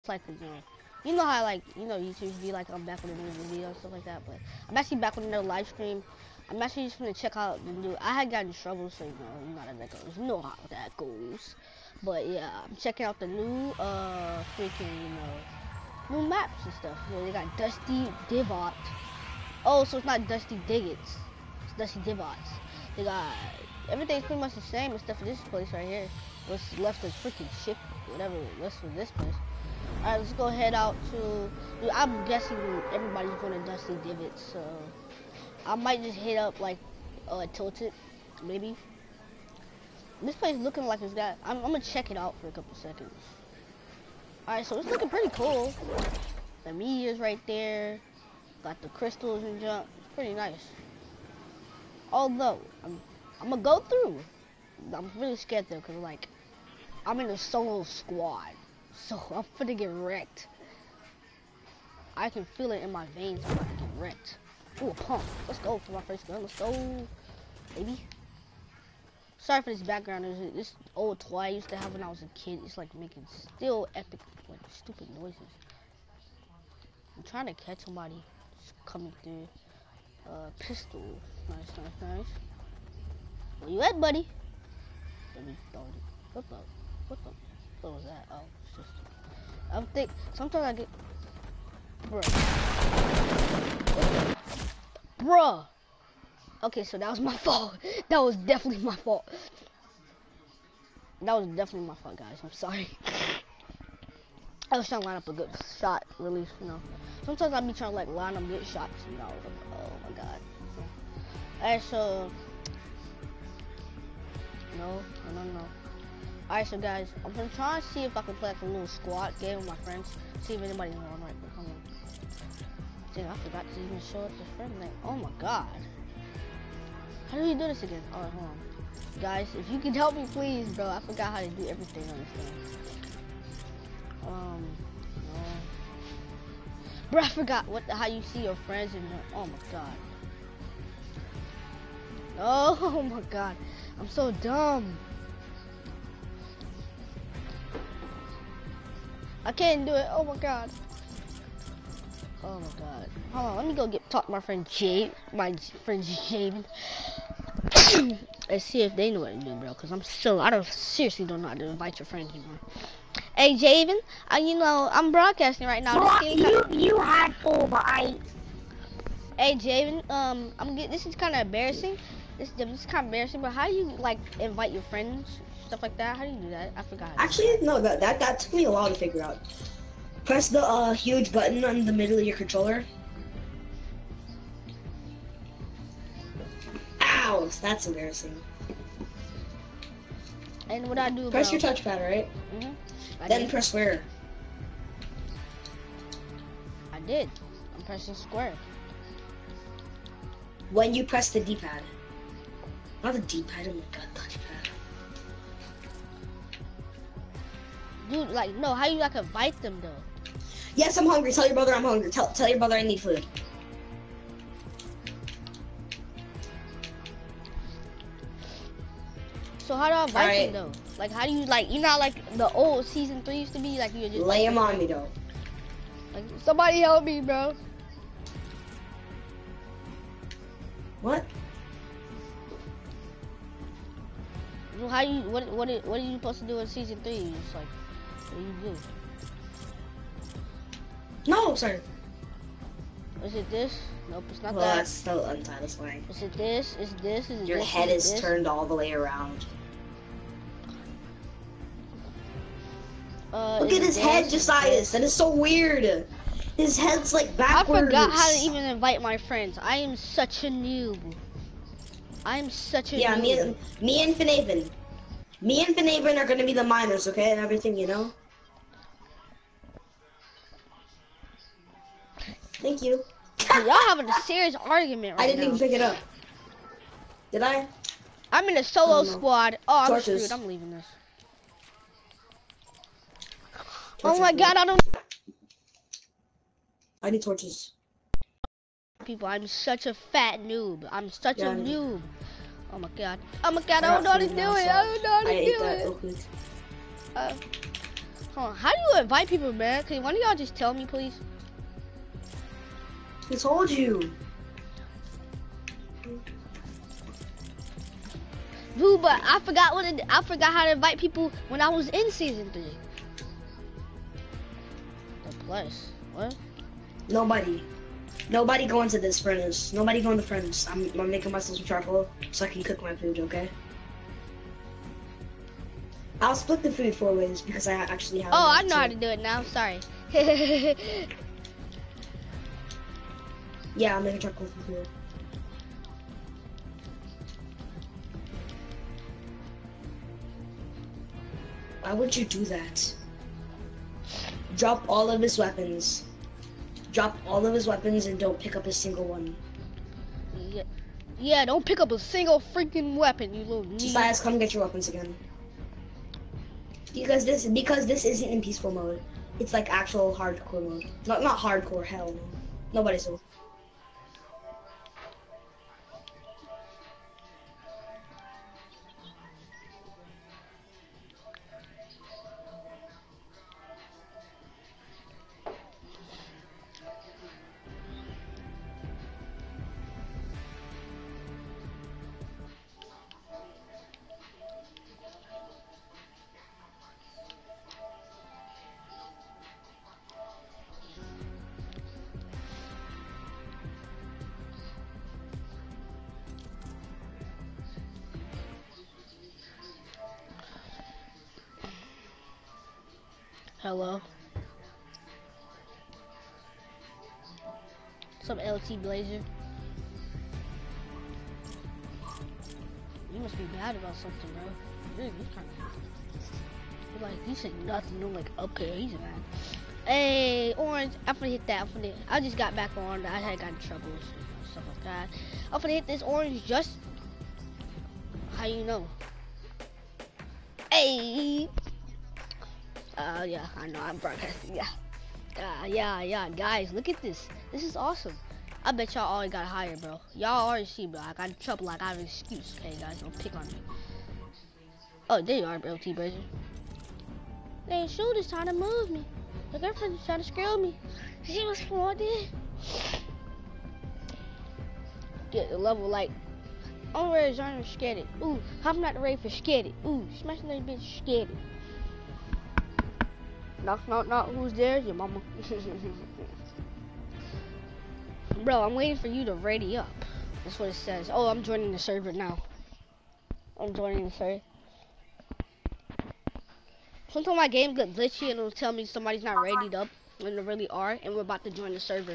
like, you know how like, YouTube be like, I'm back with a new video and stuff like that. But I'm actually back with another live stream. I'm actually just gonna check out the new. I had gotten in trouble, so you know how that goes. You know how that goes. But yeah, I'm checking out the new freaking new maps and stuff. They got Dusty Divot. Oh, so it's not Dusty Diggets. It's Dusty Divots. They got everything's pretty much the same except for this place right here. What's left is freaking ship, whatever left for this place. Alright, let's go head out to. Dude, I'm guessing everybody's going to Dusty Divots, so I might just hit up like Tilted, maybe. This place looking like it's got. I'm gonna check it out for a couple seconds. Alright, so it's looking pretty cool. The meteors right there. Got the crystals and junk. It's pretty nice. Although I'm gonna go through. I'm really scared though, cause like I'm in a solo squad, so I'm finna get wrecked. I can feel it in my veins. I'm about to get wrecked. Ooh, a pump. Let's go for my first gun. Let's go, baby. Sorry for this background. There's this old toy I used to have when I was a kid. It's like making still epic, like stupid noises. I'm trying to catch somebody coming through. Pistol. Nice. Where you at, buddy? Let me throw it. What was that? Oh, it's just. I think sometimes I get. Bruh. Okay, so that was my fault. That was definitely my fault. That was definitely my fault, guys. I'm sorry. I was trying to line up a good shot, really, Sometimes I be trying to like line up good shots, Like, oh my god. Alright, so no. Alright, so guys, I'm gonna try and see if I can play like a little squad game with my friends. See if anybody's on right now. Hold on. Dang, I forgot to even show up the friend name. Oh my god. How do you do this again? Alright, hold on. Guys, if you can help me, please, bro. I forgot how to do everything on this thing. No. Bro, I forgot how you see your friends and oh my god. Oh my god. I'm so dumb. I can't do it. Oh my god. Oh my god. Hold on, let me go talk to my friend Jade. My friend Javen. Let's see if they know what to do, bro. Cause I seriously don't know how to invite your friends anymore. Hey Javen, I'm broadcasting right now. You had 4 bites. Hey Javen, this is kind of embarrassing. This is kind of embarrassing, but how do you like invite your friends, stuff like that? How do you do that? I forgot. Actually, no, that took me a while to figure out. Press the huge button on the middle of your controller. Ow, that's embarrassing. And what I do? Press your touchpad, right? Mhm. Then press square. I did. I'm pressing square. When you press the D-pad. Not the D-pad, oh my god, touchpad. Dude, like, no, how you like invite them though? Yes, I'm hungry. Tell your brother I'm hungry. Tell your brother I need food. So how do I invite them though? Like, how do you like? Like the old season 3 used to be. Like you just lay him on me though. Like somebody help me, bro. What? Well, what are you supposed to do in season 3? You just like, what do you do? No, sir. Is it this? Nope, it's not that. Well, that's still unsatisfying. Is it this? Is this? Is your this? head is this? turned all the way around. Look at his head, Josias. That is so weird. His head's like backwards. I forgot how to even invite my friends. I am such a noob. Yeah, me and Finaven. Me and Finaven are gonna be the miners, okay, and everything, Thank you. Y'all having a serious argument right now. I didn't even pick it up. Did I? I'm in a solo squad. Oh, I'm Torches. screwed. I'm leaving this. Torches, oh my god, I need torches. People, I'm such a fat noob. I'm such a noob. Oh my god. Oh my god, I don't know how to do it. I don't know how to do it. Hold on. How do you invite people, man? Can one of y'all just tell me, please? I told you. Dude, but I forgot I forgot how to invite people when I was in season 3. The plus. What? Nobody go into this furnace. Nobody go in the furnace. I'm making myself some charcoal so I can cook my food, okay? I'll split the food 4 ways because I actually have. Oh, I know how to do it now. Sorry. Yeah, I'm making charcoal food. Why would you do that? Drop all of his weapons. Drop all of his weapons and don't pick up a single one. Yeah, don't pick up a single freaking weapon, you little need. Josias, come get your weapons again. Because this isn't in peaceful mode. It's like actual hardcore mode. Not hardcore, hell no. Nobody's so. Hello. Some LT Blazer. You must be mad about something, bro. Dude, you kind of like you said nothing. You're like, okay, he's mad. Hey, Orange, I'm gonna hit that. I just got back on. I had gotten in trouble and stuff like that. I'm gonna hit this Orange just. How you know? Hey. Yeah, I know I'm broadcasting. Yeah. Yeah, guys, look at this. This is awesome. I bet y'all already got higher, bro. Y'all already see, bro. I got in trouble. I got an excuse. Okay, guys, don't pick on me. Oh, there you are, LT Blazer. They shoot is trying to move me. My girlfriend is trying to screw me. She was flooded. Get the level like. I'm ready to join scared it. Ooh, I'm not ready for scared it. Ooh, smashing that bitch scared it. Knock, who's there? Your mama. Bro, I'm waiting for you to ready up. That's what it says. Oh, I'm joining the server now. I'm joining the server. Sometimes my game gets glitchy and it'll tell me somebody's not readied up when they really are, and we're about to join the server.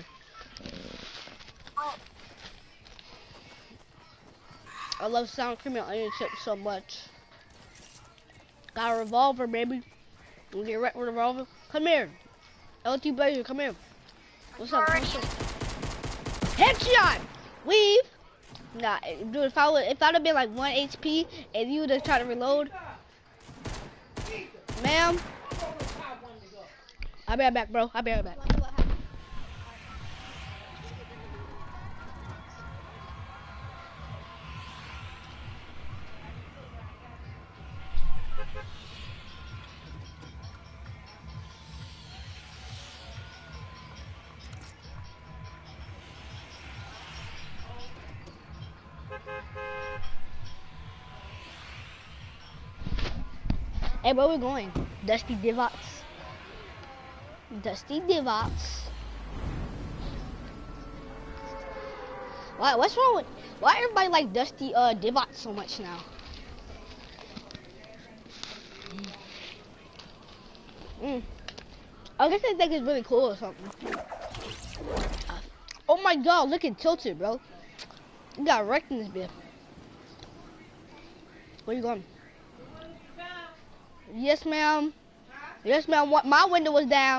I love sound cream and onion chips so much. Got a revolver, baby. You get right with a revolver. Come here. LT Blazer, come here. What's up? Headshot! Weave! Nah, dude, if I'd have been like 1 HP and you would have tried to reload. Ma'am. I'll be right back, bro. I'll be right back. Hey, where we going? Dusty Divots. Dusty Divots. What's wrong with? Why everybody like Dusty Divots so much now? I guess they think it's really cool or something. Oh my God! Look at Tilted, bro. You got wrecked in this bit. Where you going? Yes, ma'am. Yes, ma'am. My window was down.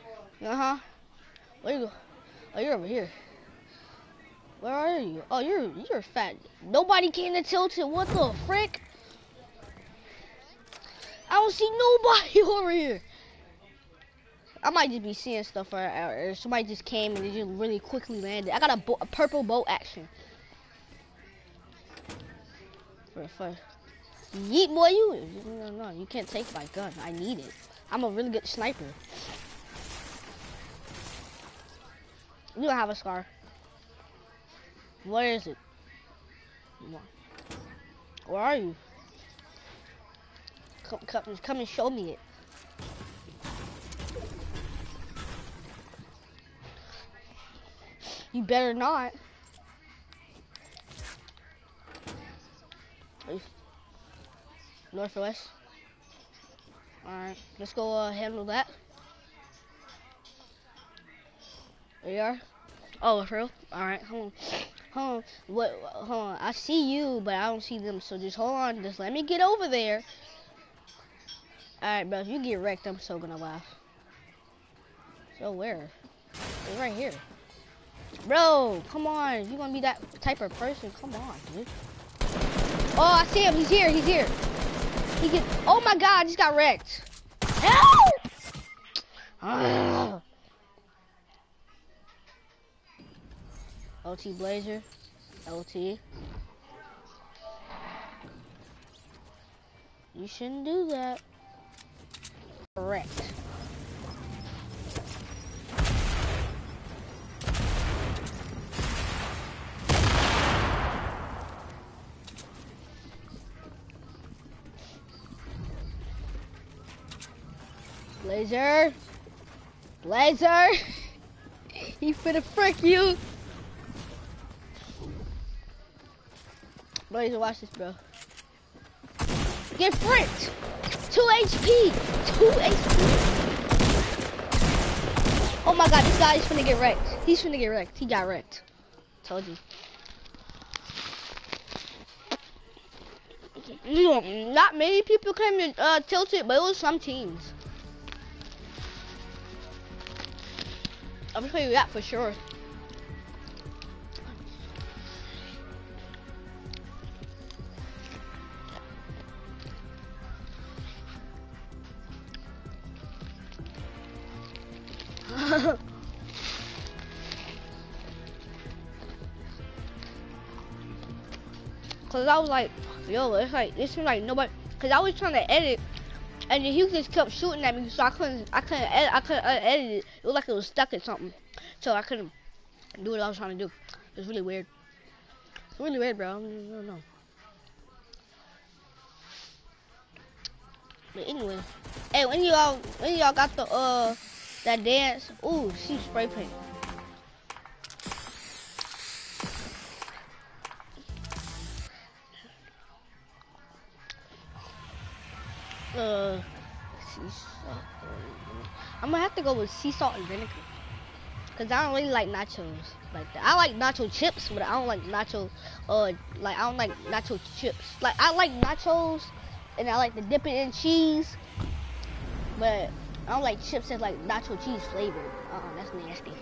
Where you go? Oh, you're over here. Where are you? Oh, you're fat. Nobody came to Tilted. What the frick? I don't see nobody over here. I might just be seeing stuff, or somebody just came and they just really quickly landed. I got a purple boat action. For yeet, boy, you can't take my gun. I need it. I'm a really good sniper. You don't have a scar. Where is it? Where are you? Come and show me it. You better not. Northwest. Alright, let's go handle that. There you are. Oh, for real? Alright, hold on. Hold on. I see you, but I don't see them, so just hold on. Just let me get over there. Alright, bro, if you get wrecked, I'm so gonna laugh. So where? It's right here. Bro, come on. If you're gonna be that type of person, come on, dude. Oh, I see him. He's here. He's here. Oh my God, I just got wrecked. Help! LT Blazer. LT. You shouldn't do that. Correct. Blazer! Blazer! He finna frick you! Blazer, watch this, bro. Get fricked! 2 HP! 2 HP! Oh my God, this guy is finna get wrecked. He's finna get wrecked. He got wrecked. Told you. Not many people came to tilt it, but it was some teams. I'm gonna tell you that for sure. Cause I was like, yo, it seems like nobody. Cause I was trying to edit, and then he just kept shooting at me, so I couldn't edit it. It was like it was stuck or something, so I couldn't do what I was trying to do. It was really weird. It's really weird, bro. I don't know. But anyway, hey, when y'all got the that dance? Ooh, she spray paint. Sea salt. I'm gonna have to go with sea salt and vinegar, cause I don't really like nachos like that. I like nacho chips, but I don't like nacho. Like I don't like nacho chips. Like I like nachos, and I like to dip it in cheese, but I don't like chips that's like nacho cheese flavored. That's nasty.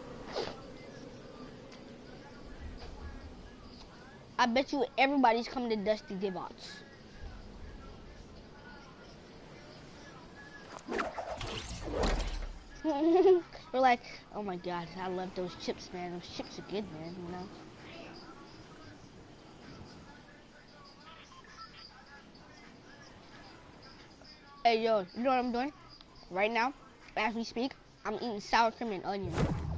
I bet you everybody's coming to Dusty Divots. We're like, oh my God, I love those chips, man. Those chips are good, man, you know? Hey, yo, you know what I'm doing? Right now, as we speak, I'm eating sour cream and onion.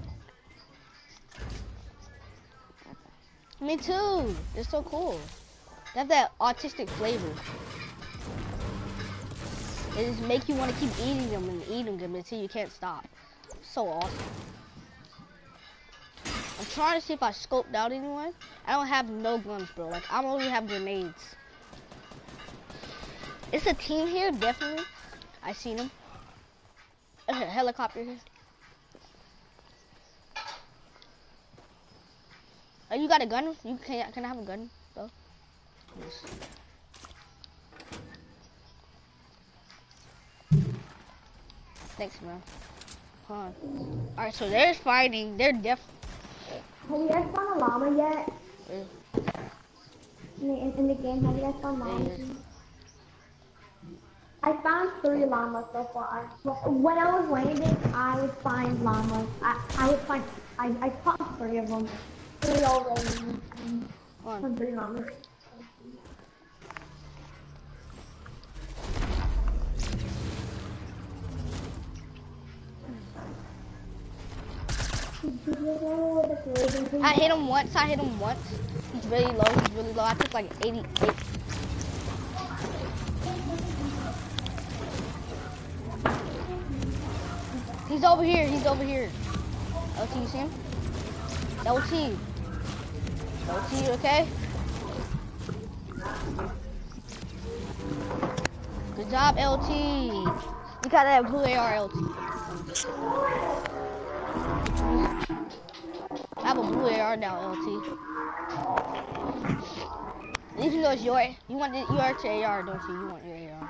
Me too. It's so cool. They have that autistic flavor. They just make you want to keep eating them and eating them until you can't stop. So awesome. I'm trying to see if I scoped out anyone. I don't have no guns, bro. Like, I only have grenades. It's a team here, definitely. I seen them. A helicopter here. Oh, you got a gun? Can I have a gun, bro? Yes. Thanks, man. Hold on. Alright, so they're fighting. They're Have you guys found a llama yet? In the game, have you guys found llamas? I found 3 llamas so far. When I was landing, I would find llamas. I found 3 of them. 3 already. Found 3 llamas. I hit him once. He's really low. I took like 88. He's over here. LT, you see him? LT, okay? Good job, LT. You got that blue AR, LT. I have a blue AR now, LT. Even though it's your AR, don't you? You want your AR.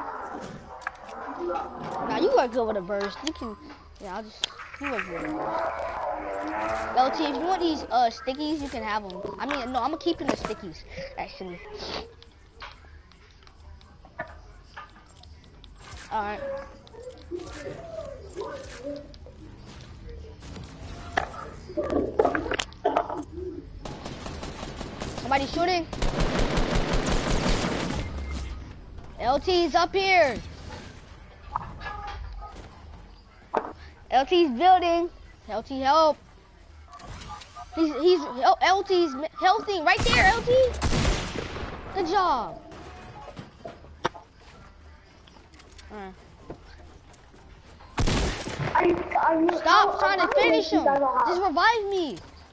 Now you are good with a burst. You can, yeah, you are good with a burst. LT, if you want these stickies, you can have them. I mean, no, I'm keeping the stickies, actually. Alright. Somebody shooting. LT's up here. LT's building. LT help. He's LT's healthy right there, LT. Good job. Alright. Stop trying to finish him. Just revive me.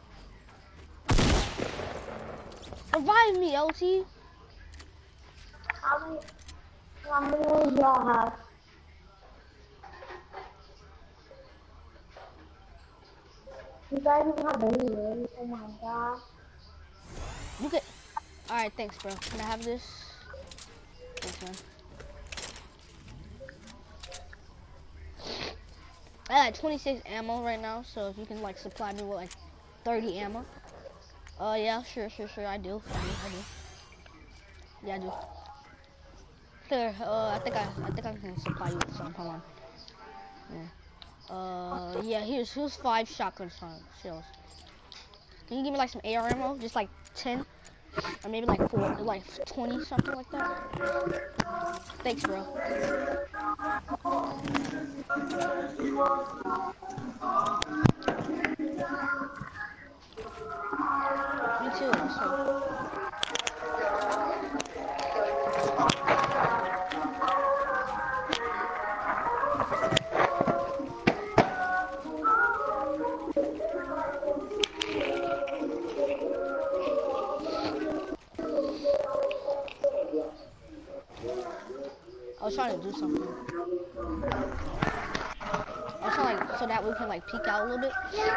Revive me, LT. How many do y'all have? You guys don't have any really? Oh my god. You could. Alright, thanks, bro. Can I have this? Thanks, man. I got 26 ammo right now, so if you can like supply me with like 30 ammo. Yeah, sure, I do. Yeah, I do. Here, I think I can supply you with some. Hold on. Yeah. Yeah, here's 5 shotgun shells. Can you give me like some AR ammo? Just like 10? Or maybe like 4, like 20, something like that? Thanks, bro. Me too, so. I was trying to do something. I was trying like, so that we can like peek out a little bit.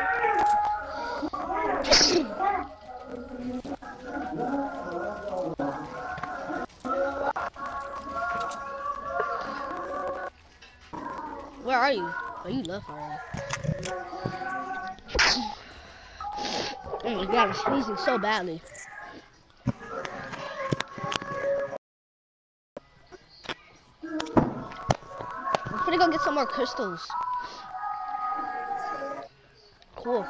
Where are you? Oh, you left already. Oh my god, I'm sneezing so badly. I'm gonna go get some more crystals. Cool.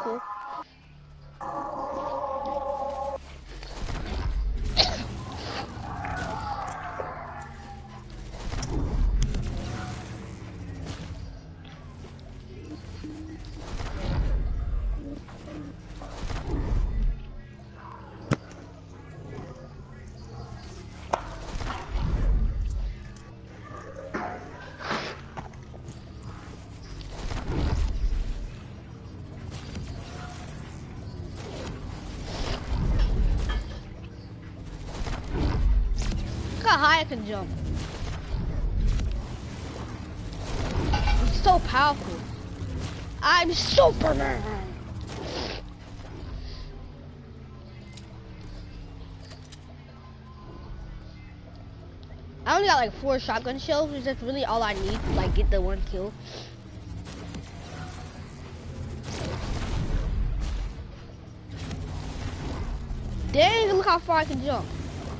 Look how high I can jump. It's so powerful. I'm Superman. I only got like 4 shotgun shells, which is really all I need to like get the 1 kill. Dang, look how far I can jump.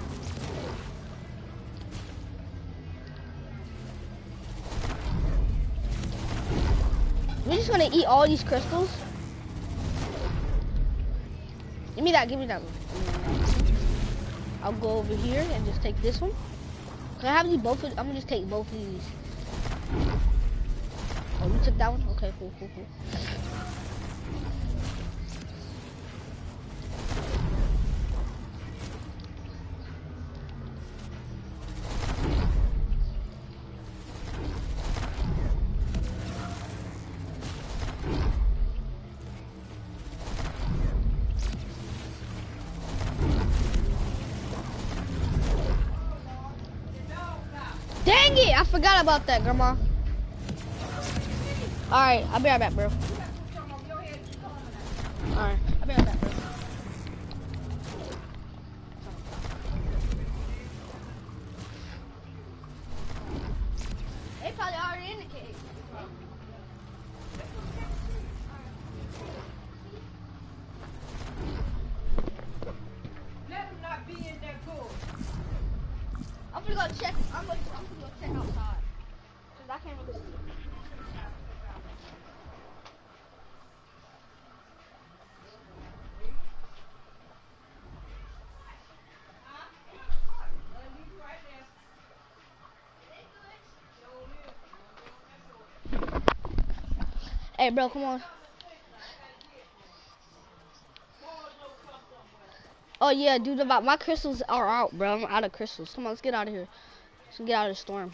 We're just gonna eat all these crystals. Give me that one. I'll go over here and just take this one. Can I have these both? I'm gonna just take both of these. Oh, you took that one? Okay, cool. I forgot about that, Grandma. Alright, I'll be right back, bro. Alright, I'll be right back, bro. They probably already in the cave. Let them not be in that pool. I'm gonna go check. I'm gonna go check outside. Cause I can't really see. Hey, bro, come on. Oh yeah, dude, about my crystals are out, bro. I'm out of crystals. Come on, let's get out of here. Let's get out of the storm.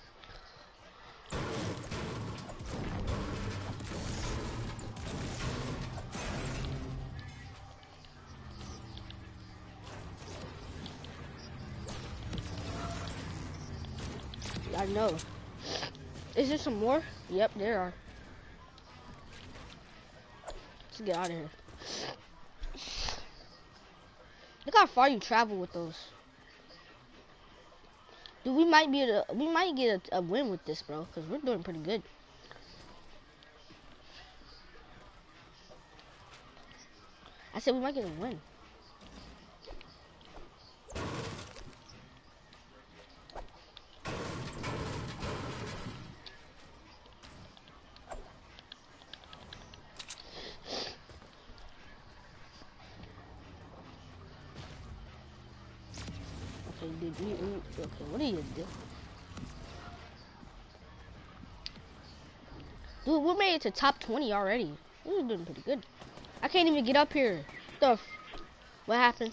I know. Is there some more? Yep, there are. Let's get out of here. Look how far you travel with those. Dude, we might get a win with this, bro, because we're doing pretty good. I said we might get a win. Okay, what are you doing? Dude, we made it to top 20 already. We're doing pretty good. I can't even get up here. What happened?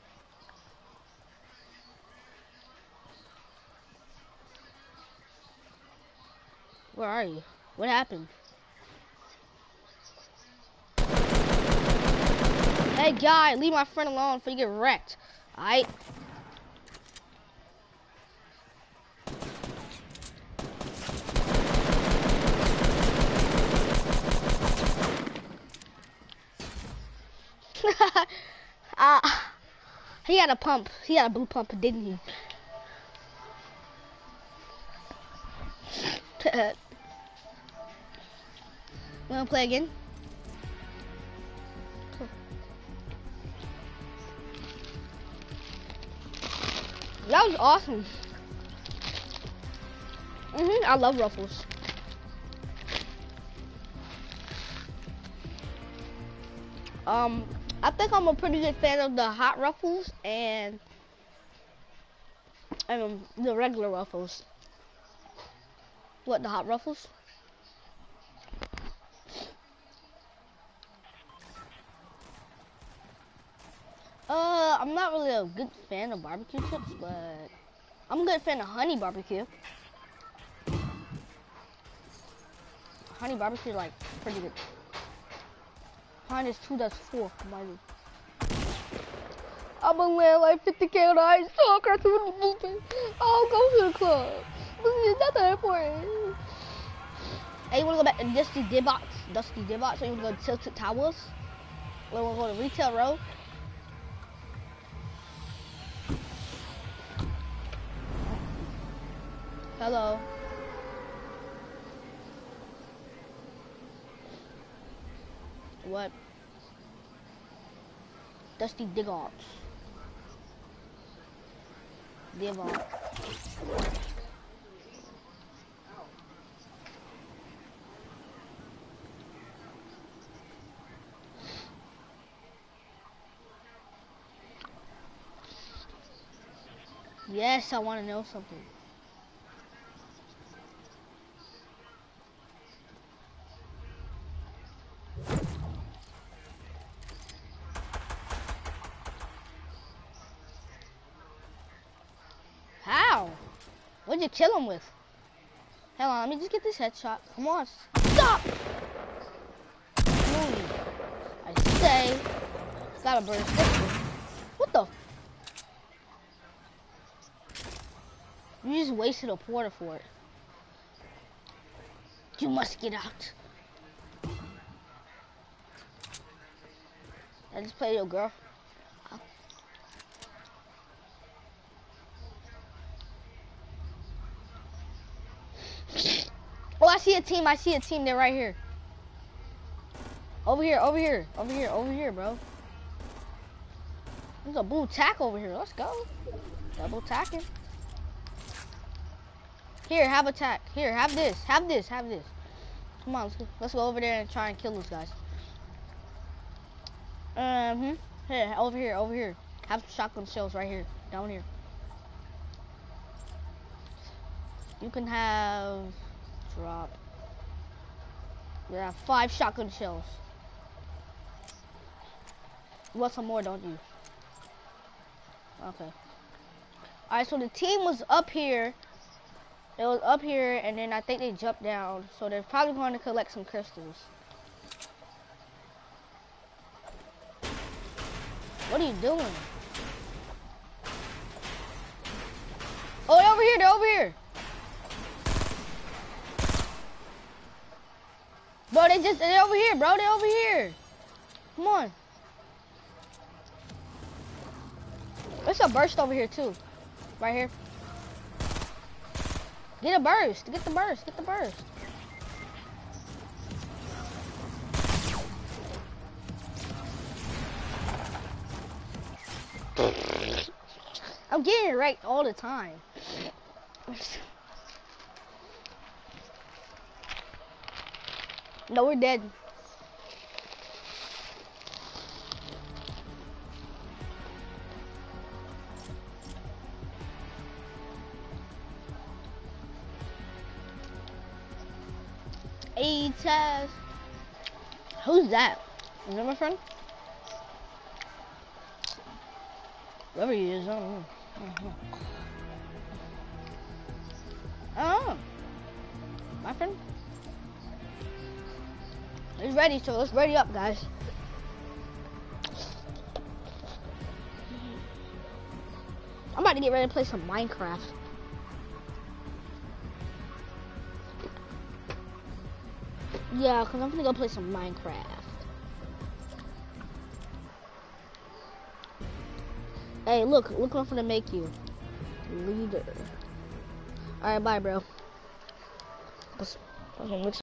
Where are you? What happened? Hey, guy, leave my friend alone before you get wrecked. Alright? He had a pump. He had a blue pump, didn't he? You wanna play again? Cool. That was awesome. I love Ruffles. I think I'm a pretty good fan of the hot Ruffles and the regular Ruffles. What, the hot Ruffles? I'm not really a good fan of barbecue chips, but I'm a good fan of honey barbecue. Honey barbecue is like pretty good. Minus 2, that's 4. I'm gonna land like 50K on ice. Oh, cartoon movie. I'll go to the club. This is not that important. Hey, you wanna go back to Dusty Dibbots? So you wanna go to Tilted Towers? Or you wanna go to Retail Row? Hello. What? Dusty Diggots. Divot. Yes, I want to know something. How? What'd you kill him with? Hold on, let me just get this headshot. Come on, stop! Move. I say, gotta burn this. What the? You just wasted a porta for it. You must get out. I just played your girl. Oh, I see a team. I see a team. They're right here. Over here, over here, over here, over here, bro. There's a blue tack over here. Let's go. Double tacking. Here, have a tack. Here, have this. Have this. Have this. Come on, let's go over there and try and kill those guys. Here, over here, over here. Have shotgun shells right here, down here. You can have drop. Yeah, 5 shotgun shells. You want some more, don't you? Okay. Alright, so the team was up here. It was up here, and then I think they jumped down. So they're probably going to collect some crystals. What are you doing? Oh, they're over here, they're over here. Bro, they're over here, bro, they're over here. Come on. There's a burst over here, too. Right here. Get a burst, get the burst, get the burst. I'm getting it right all the time. No, we're dead. Hey, Taz. Who's that? Is that my friend? Whoever he is, I don't know. Oh, my friend. He's ready, so let's ready up, guys. I'm about to get ready to play some Minecraft. Yeah, because I'm gonna go play some Minecraft. Hey, look what I'm gonna make you. Leader. Alright, bye, bro.